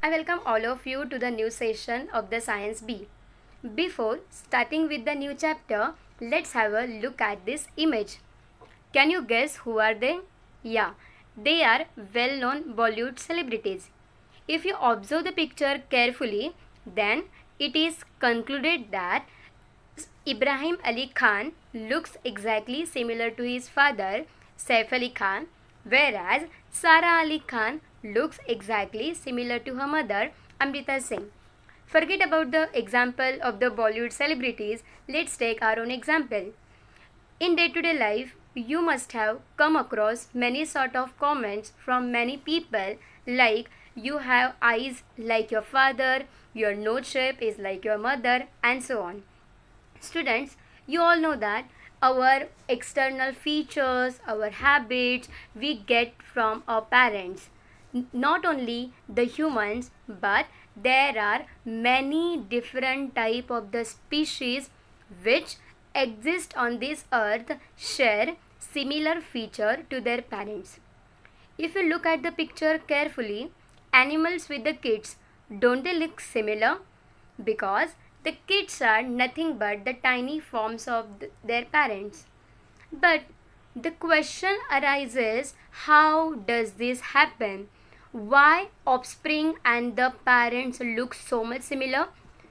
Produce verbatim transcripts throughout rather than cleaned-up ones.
I welcome all of you to the new session of the Science B. Before starting with the new chapter, let's have a look at this image. Can you guess who are they? Yeah, they are well-known Bollywood celebrities. If you observe the picture carefully, then it is concluded that Ibrahim Ali Khan looks exactly similar to his father, Saif Ali Khan, whereas Sara Ali Khan looks exactly similar to her mother, Amrita Singh. Forget about the example of the Bollywood celebrities, let's take our own example. In day-to-day life, you must have come across many sort of comments from many people like you have eyes like your father, your nose shape is like your mother, and so on. Students, you all know that our external features, our habits, we get from our parents. Not only the humans, but there are many different type of the species which exist on this earth share similar feature to their parents. If you look at the picture carefully, animals with the kids, don't they look similar? Because the kids are nothing but the tiny forms of th their parents. But the question arises, how does this happen? Why offspring and the parents look so much similar?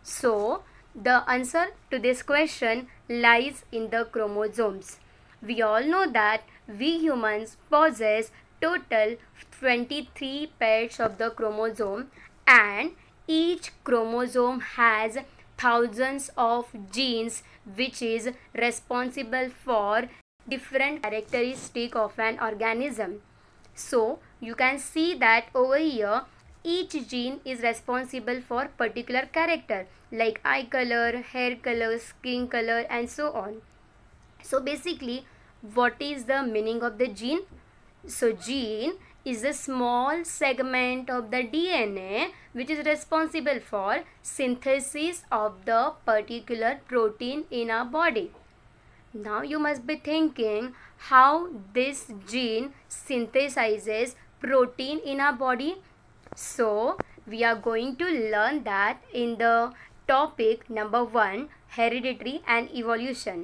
So, the answer to this question lies in the chromosomes. We all know that we humans possess total twenty-three pairs of the chromosome, and each chromosome has thousands of genes which is responsible for different characteristic of an organism. So you can see that over here each gene is responsible for particular character like eye color, hair color, skin color, and so on. So basically, what is the meaning of the gene? So gene is a small segment of the D N A which is responsible for synthesis of the particular protein in our body. Now you must be thinking how this gene synthesizes protein in our body. So we are going to learn that in the topic number one, heredity and evolution.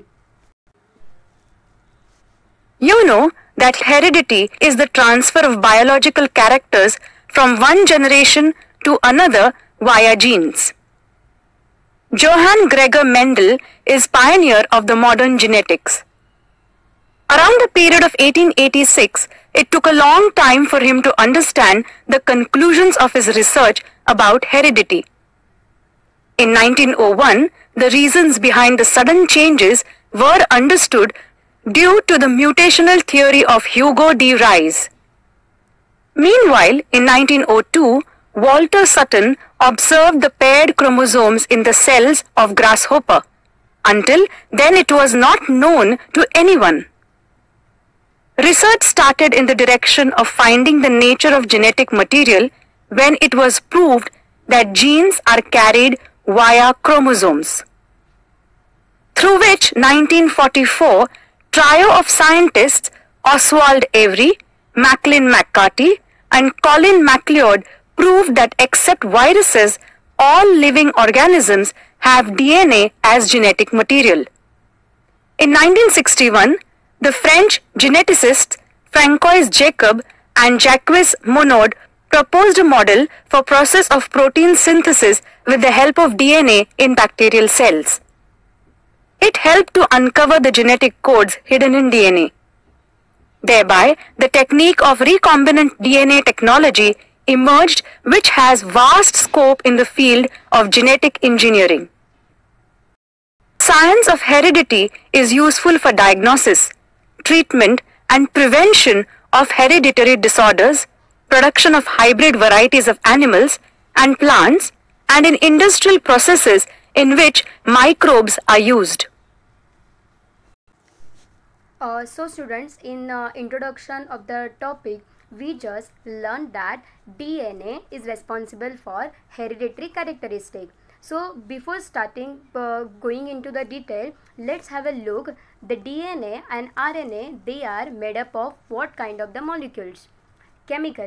You know that heredity is the transfer of biological characters from one generation to another via genes. Johann Gregor Mendel is pioneer of the modern genetics. Around the period of eighteen eighty-six, it took a long time for him to understand the conclusions of his research about heredity. In nineteen oh one, the reasons behind the sudden changes were understood due to the mutational theory of Hugo de Vries. Meanwhile, in nineteen oh two, Walter Sutton observed the paired chromosomes in the cells of grasshopper. Until then it was not known to anyone. Research started in the direction of finding the nature of genetic material when it was proved that genes are carried via chromosomes. Through which nineteen forty-four, trio of scientists Oswald Avery, Macklin McCarty, and Colin MacLeod proved that except viruses, all living organisms have D N A as genetic material. In nineteen sixty-one, the French geneticists Francois Jacob and Jacques Monod proposed a model for process of protein synthesis with the help of D N A in bacterial cells. It helped to uncover the genetic codes hidden in D N A. Thereby, the technique of recombinant D N A technology emerged, which has vast scope in the field of genetic engineering. Science of heredity is useful for diagnosis, treatment, and prevention of hereditary disorders, production of hybrid varieties of animals and plants, and in industrial processes in which microbes are used. Uh, so students, in uh, introduction of the topic, we just learned that D N A is responsible for hereditary characteristic. So before starting uh, going into the detail, let's have a look. The D N A and R N A, they are made up of what kind of the molecules? Chemically,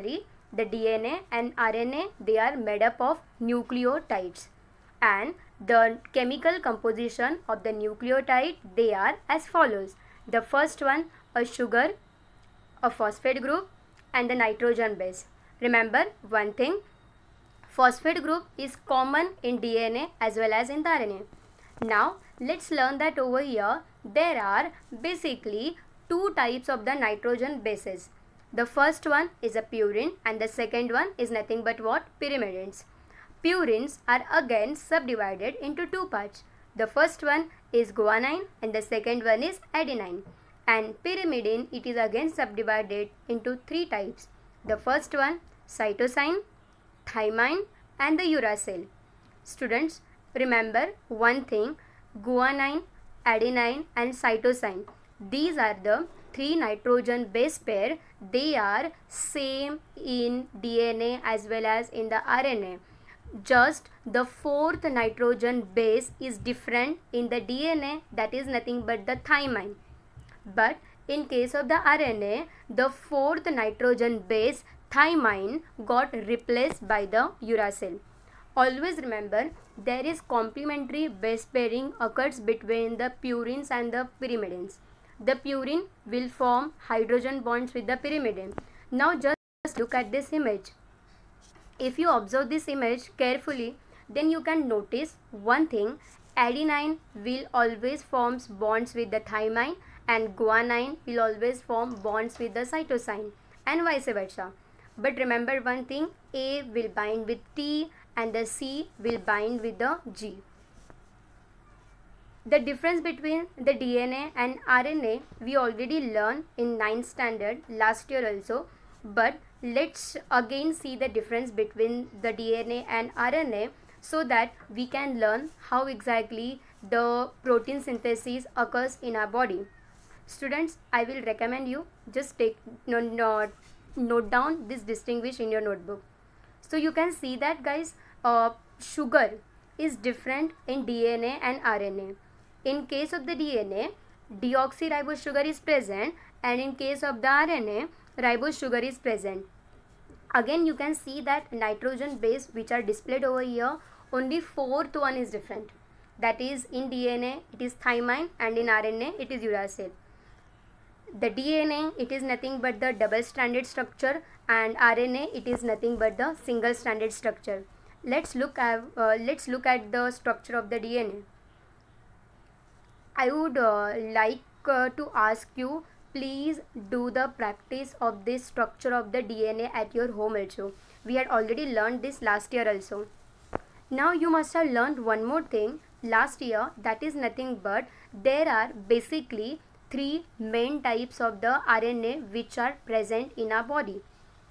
the D N A and R N A, they are made up of nucleotides, and the chemical composition of the nucleotide, they are as follows. The first one, a sugar, a phosphate group, and the nitrogen base. Remember one thing, phosphate group is common in D N A as well as in the R N A. Now let's learn that over here there are basically two types of the nitrogen bases. The first one is a purine and the second one is nothing but what? Pyrimidines. Purines are again subdivided into two parts. The first one is guanine and the second one is adenine. And pyrimidine, it is again subdivided into three types. The first one, cytosine, thymine, and the uracil. Students, remember one thing, guanine, adenine and cytosine, these are the three nitrogen base pair. They are same in D N A as well as in the R N A. Just the fourth nitrogen base is different in the D N A, that is nothing but the thymine. But in case of the R N A, the fourth nitrogen base, thymine, got replaced by the uracil. Always remember, there is complementary base pairing occurs between the purines and the pyrimidines. The purine will form hydrogen bonds with the pyrimidine. Now just look at this image. If you observe this image carefully, then you can notice one thing, adenine will always forms bonds with the thymine and guanine will always form bonds with the cytosine and vice versa. But remember one thing, A will bind with T and the C will bind with the G. The difference between the D N A and R N A we already learned in ninth standard last year also, but let's again see the difference between the D N A and R N A so that we can learn how exactly the protein synthesis occurs in our body. Students, I will recommend you just take no, no, note down this distinguish in your notebook. So you can see that guys, uh, sugar is different in D N A and R N A. In case of the D N A, deoxyribose sugar is present, and in case of the R N A, ribose sugar is present. Again you can see that nitrogen base which are displayed over here, only fourth one is different. That is, in D N A it is thymine and in R N A it is uracil. The D N A, it is nothing but the double stranded structure, and R N A, it is nothing but the single stranded structure. Let's look at uh, let's look at the structure of the D N A. I would uh, like uh, to ask you, please do the practice of this structure of the D N A at your home also. We had already learned this last year also. Now you must have learned one more thing last year, that is nothing but there are basically three main types of the R N A which are present in our body.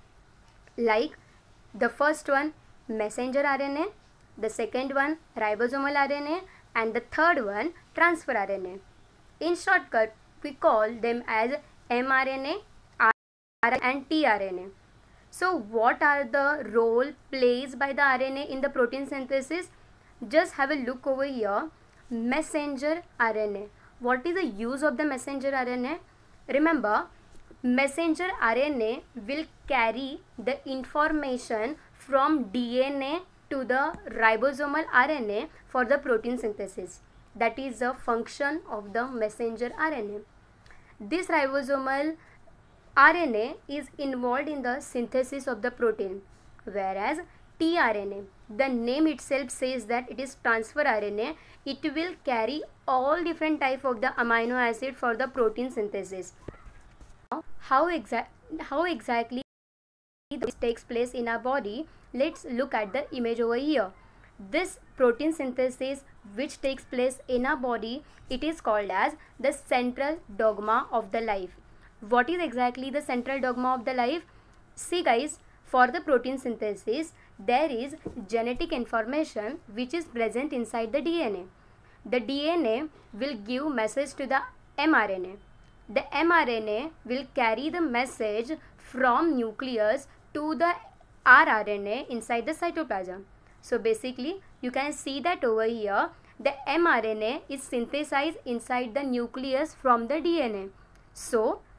Like the first one, messenger R N A, the second one, ribosomal R N A, and the third one, transfer R N A. In shortcut, we call them as mRNA, R N A and tRNA. So what are the role plays by the R N A in the protein synthesis? Just have a look over here. Messenger R N A. What is the use of the messenger R N A? Remember, messenger R N A will carry the information from D N A to the ribosomal R N A for the protein synthesis. That is the function of the messenger R N A. This ribosomal R N A is involved in the synthesis of the protein, whereas tRNA, the name itself says that it is transfer R N A. It will carry all different type of the amino acid for the protein synthesis. Now, how exact how exactly this takes place in our body? Let's look at the image over here. This protein synthesis which takes place in our body, it is called as the central dogma of the life. What is exactly the central dogma of the life? See guys, for the protein synthesis, there is genetic information which is present inside the D N A. The D N A will give message to the mRNA. The mRNA will carry the message from nucleus to the rRNA inside the cytoplasm. So basically, you can see that over here, the mRNA is synthesized inside the nucleus from the D N A. So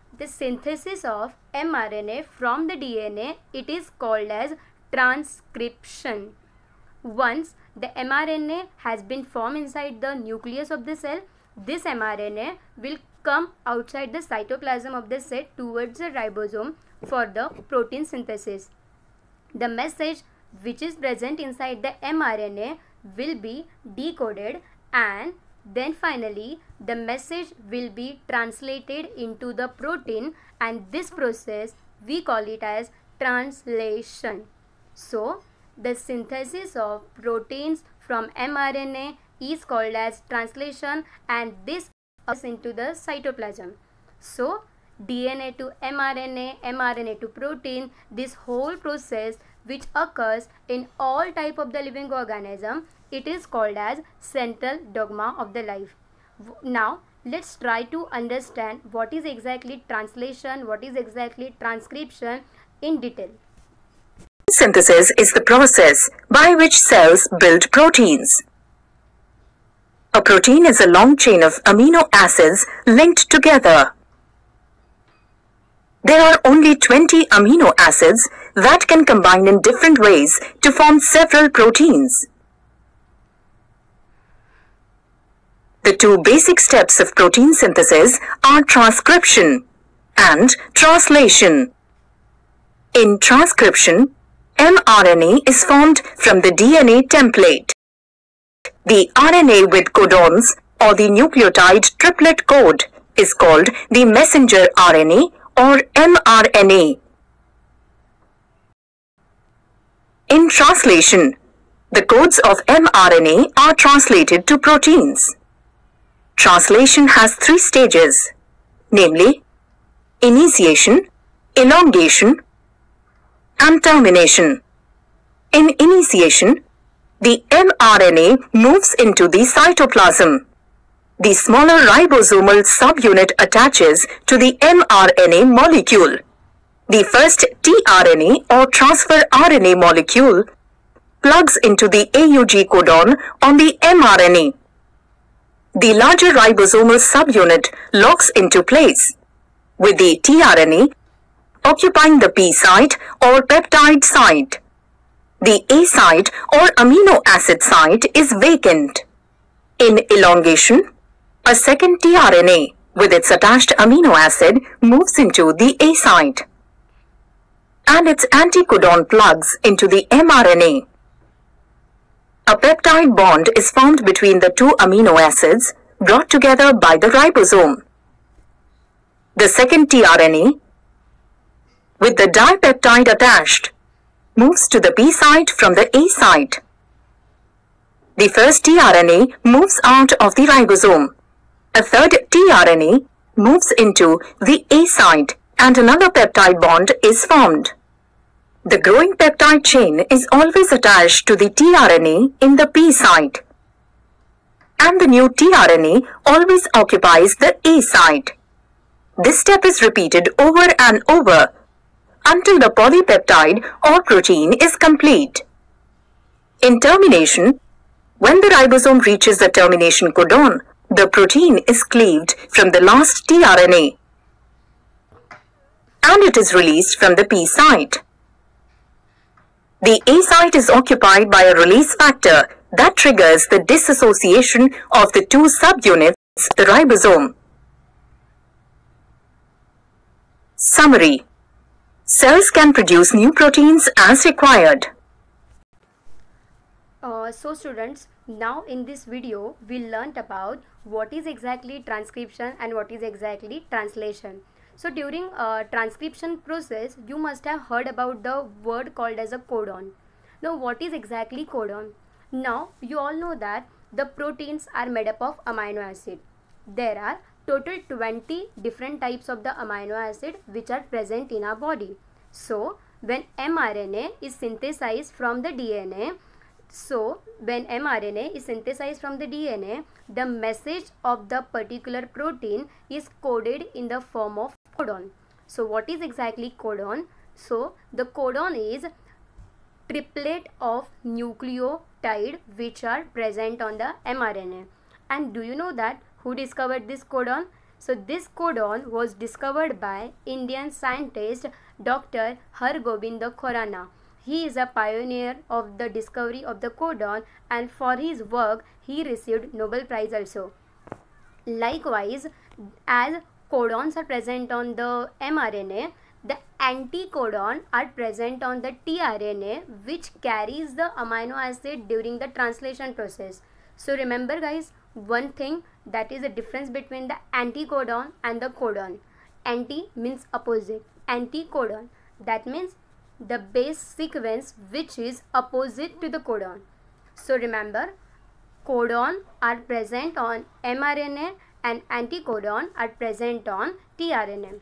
the synthesis of mRNA from the D N A, it is called as transcription. Once the mRNA has been formed inside the nucleus of the cell, this mRNA will come outside the cytoplasm of the cell towards the ribosome for the protein synthesis. The message which is present inside the mRNA will be decoded, and then finally the message will be translated into the protein, and this process we call it as translation. So the synthesis of proteins from mRNA is called as translation, and this occurs into the cytoplasm. So D N A to mRNA, mRNA to protein, this whole process which occurs in all type of the living organism, it is called as central dogma of the life. Now let's try to understand what is exactly translation, what is exactly transcription in detail. Synthesis is the process by which cells build proteins. A protein is a long chain of amino acids linked together. There are only twenty amino acids that can combine in different ways to form several proteins. The two basic steps of protein synthesis are transcription and translation. In transcription, mRNA is formed from the D N A template. The R N A with codons or the nucleotide triplet code is called the messenger R N A or mRNA. In translation, the codes of mRNA are translated to proteins. Translation has three stages, namely initiation, elongation, and termination. In initiation, the mRNA moves into the cytoplasm. The smaller ribosomal subunit attaches to the mRNA molecule. The first tRNA or transfer R N A molecule plugs into the A U G codon on the mRNA. The larger ribosomal subunit locks into place, with the tRNA occupying the P site or peptide site. The A site or amino acid site is vacant. In elongation, a second tRNA with its attached amino acid moves into the A site, and its anticodon plugs into the mRNA. A peptide bond is formed between the two amino acids brought together by the ribosome. The second tRNA, with the dipeptide attached, moves to the P site from the A site. The first tRNA moves out of the ribosome. A third tRNA moves into the A site and another peptide bond is formed. The growing peptide chain is always attached to the tRNA in the P site, and the new tRNA always occupies the A site. This step is repeated over and over until the polypeptide or protein is complete. In termination, when the ribosome reaches the termination codon, the protein is cleaved from the last tRNA, and it is released from the P site. The A site is occupied by a release factor that triggers the dissociation of the two subunits of the ribosome. Summary: cells can produce new proteins as required. Uh, so students, now in this video we learnt about what is exactly transcription and what is exactly translation. So during uh, transcription process, you must have heard about the word called as a codon. Now what is exactly codon? Now you all know that the proteins are made up of amino acid. There are total twenty different types of the amino acid which are present in our body. So when mRNA is synthesized from the D N A, so when mRNA is synthesized from the D N A, the message of the particular protein is coded in the form of codon. So what is exactly codon? So the codon is triplet of nucleotide which are present on the mRNA. And do you know that who discovered this codon? So this codon was discovered by Indian scientist Doctor Hargobind Khorana. He is a pioneer of the discovery of the codon, and for his work he received Nobel Prize also. Likewise, as codons are present on the mRNA, the anticodon are present on the tRNA, which carries the amino acid during the translation process. So remember guys, one thing, that is the difference between the anticodon and the codon. Anti means opposite, anticodon, that means the base sequence which is opposite to the codon. So remember, codon are present on mRNA and anticodon are present on tRNA.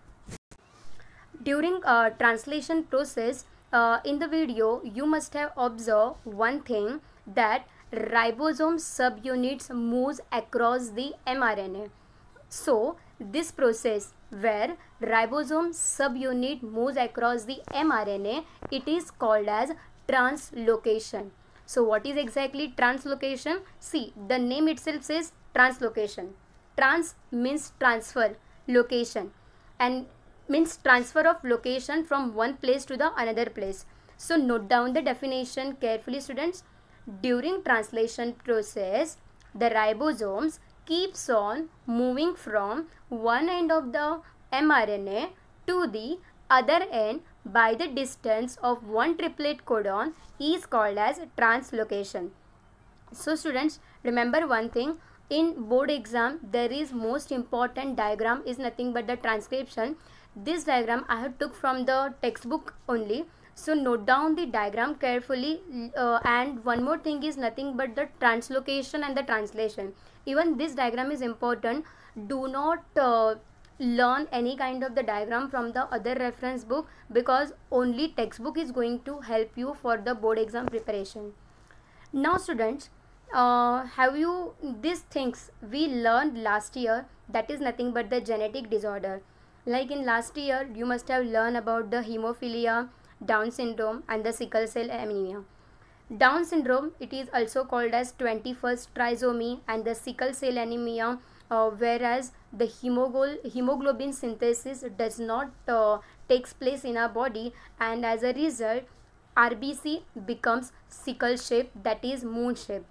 During a translation process, uh, in the video you must have observed one thing, that ribosome subunits moves across the mRNA. So this process where ribosome subunit moves across the mRNA, it is called as translocation. So what is exactly translocation? See, the name itself says translocation. Trans means transfer, location, and means transfer of location from one place to the another place. So note down the definition carefully, students. During translation process, the ribosomes keeps on moving from one end of the mRNA to the other end by the distance of one triplet codon is called as translocation. So students, remember one thing, in board exam there is most important diagram is nothing but the transcription. This diagram I have took from the textbook only. So note down the diagram carefully, uh, and one more thing is nothing but the translocation and the translation. Even this diagram is important. Do not uh, learn any kind of the diagram from the other reference book, because only textbook is going to help you for the board exam preparation. Now students, uh, have you these things we learned last year, that is nothing but the genetic disorder. Like in last year you must have learned about the hemophilia, Down syndrome and the sickle cell anemia. Down syndrome, it is also called as twenty-first trisomy, and the sickle cell anemia, uh, whereas the hemoglobin synthesis does not uh, takes place in our body, and as a result R B C becomes sickle shape, that is moon shape.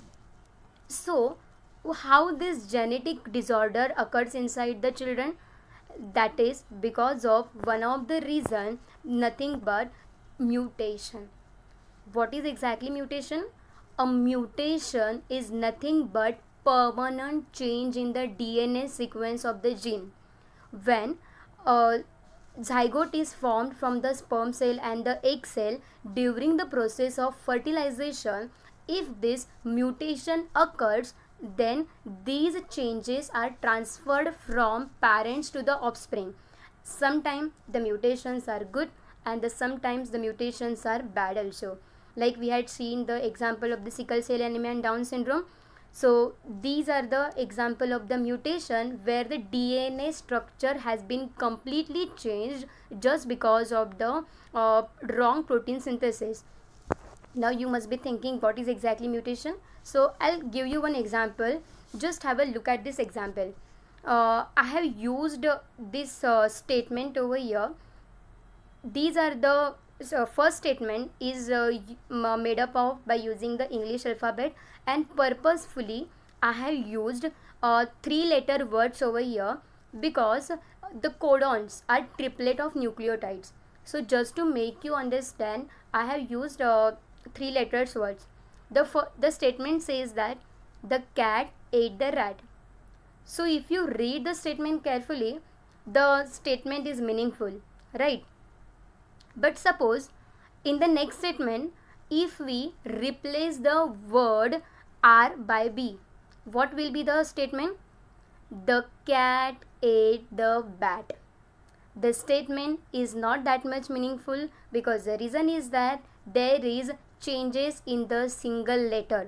So how this genetic disorder occurs inside the children? That is because of one of the reason, nothing but mutation. What is exactly mutation? A mutation is nothing but permanent change in the D N A sequence of the gene. When a zygote is formed from the sperm cell and the egg cell during the process of fertilization, if this mutation occurs, then these changes are transferred from parents to the offspring. Sometimes the mutations are good and the sometimes the mutations are bad also. Like we had seen the example of the sickle cell anemia and Down syndrome. So these are the example of the mutation where the D N A structure has been completely changed just because of the uh, wrong protein synthesis. Now you must be thinking, what is exactly mutation? So I'll give you one example. Just have a look at this example. Uh, I have used uh, this uh, statement over here. These are the so first statement is uh, made up of by using the English alphabet, and purposefully I have used uh, three letter words over here because the codons are triplet of nucleotides. So just to make you understand, I have used uh, three letters words. The, the statement says that the cat ate the rat. So if you read the statement carefully, the statement is meaningful, right? But suppose in the next statement, if we replace the word R by B, what will be the statement? The cat ate the bat. The statement is not that much meaningful because the reason is that there is changes in the single letter.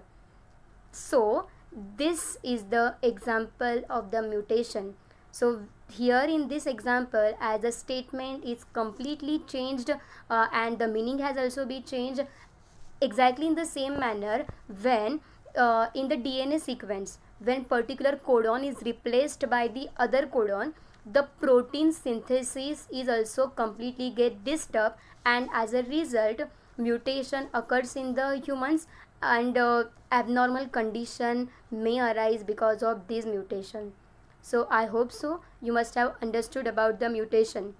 So this is the example of the mutation. So here in this example, as the statement is completely changed uh, and the meaning has also been changed, exactly in the same manner when uh, in the D N A sequence, when particular codon is replaced by the other codon, the protein synthesis is also completely get disturbed, and as a result mutation occurs in the humans, and uh, abnormal condition may arise because of this mutation. So I hope so you must have understood about the mutation.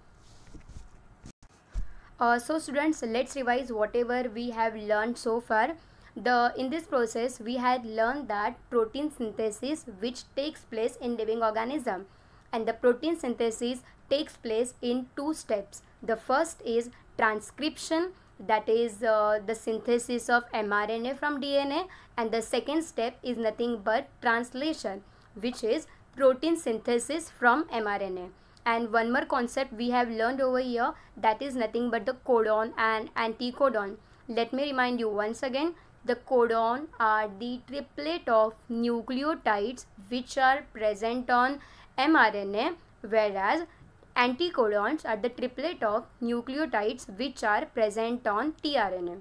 Uh, so students, let's revise whatever we have learned so far. The in this process we had learned that protein synthesis which takes place in living organism, and the protein synthesis takes place in two steps. The first is transcription, that is uh, the synthesis of mRNA from D N A, and the second step is nothing but translation, which is protein synthesis from mRNA. And one more concept we have learned over here, that is nothing but the codon and anticodon. Let me remind you once again, the codon are the triplet of nucleotides which are present on mRNA, whereas anticodons are the triplet of nucleotides which are present on tRNA.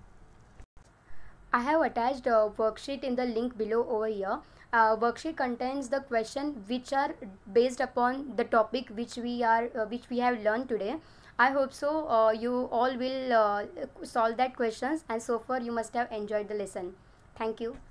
I have attached a worksheet in the link below over here. Uh, worksheet contains the question which are based upon the topic which we are uh, which we have learned today. I hope so uh, you all will uh, solve that questions, and so far you must have enjoyed the lesson. Thank you.